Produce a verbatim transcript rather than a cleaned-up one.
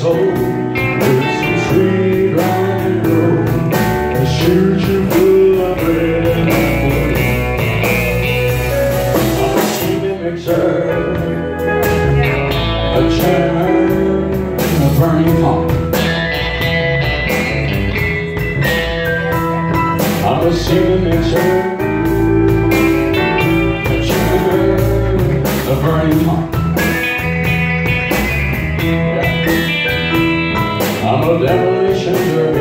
soul. It's a sweet line road that shoots you full of red and apple. I'm a steaming mixer, a chairman, a burning pump. I'm a steaming mixer, a chairman, a burning pump. I'm a demolition derby.